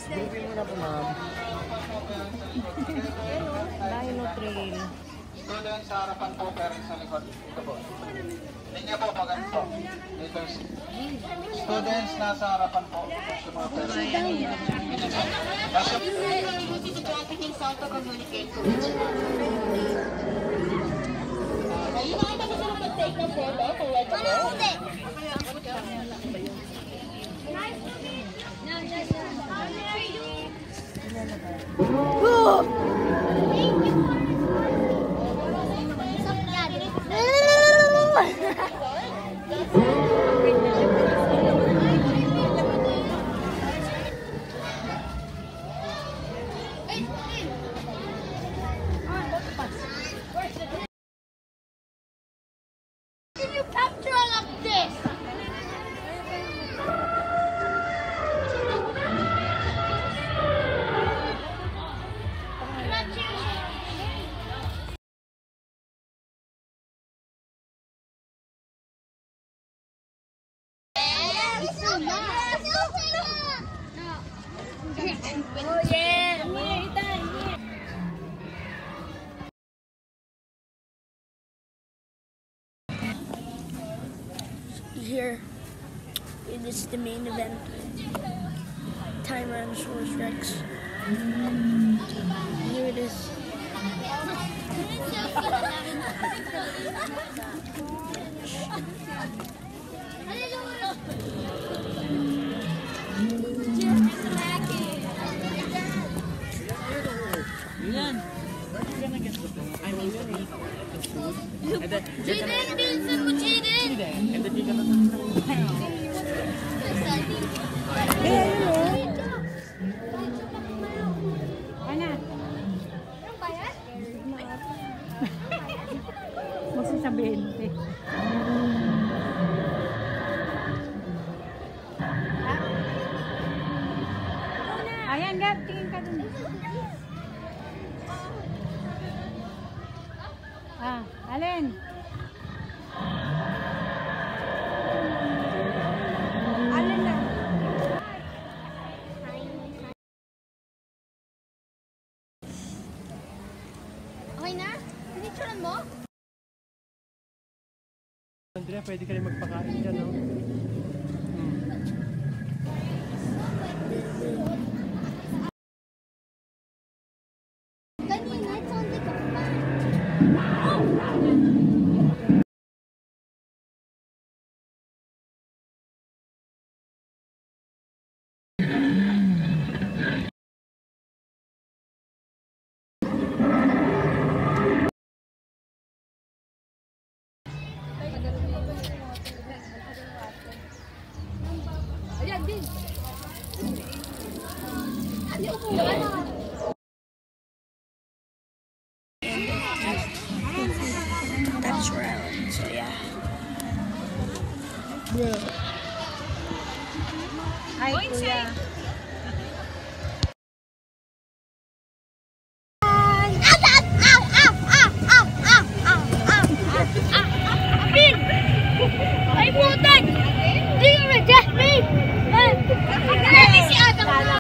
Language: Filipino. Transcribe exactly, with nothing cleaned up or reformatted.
Groupin mo na po, ma'am. Dino trail. Students sa harapan po, parents sa likod. Ito po. Linya po, maganto. Dito. Students nasa harapan po. Sa mga parents. Nasa... communicate to each other. Ayun na kita gusto mag-take ng photo kung wala ko. Can you capture all of this? Oh yeah! Here, it is the main event. Tyrannosaurus Rex. Here it is. Yan. You're gonna get the food. I mean, you're gonna eat the food. And then you're gonna... Jaden! And then you're gonna... Eh, ano? Ana? Magsasabihin. Eh. Ayan, Gab. Tingin ka dun. Ah, alin? Alin na? Okay na? Pinicturean mo? Andrea, pwede ka rin magpakain dyan, no? Kanina, it sounds like a fan. Ayan din. Ano po? That's where I went, so yeah. Hi, Kuya.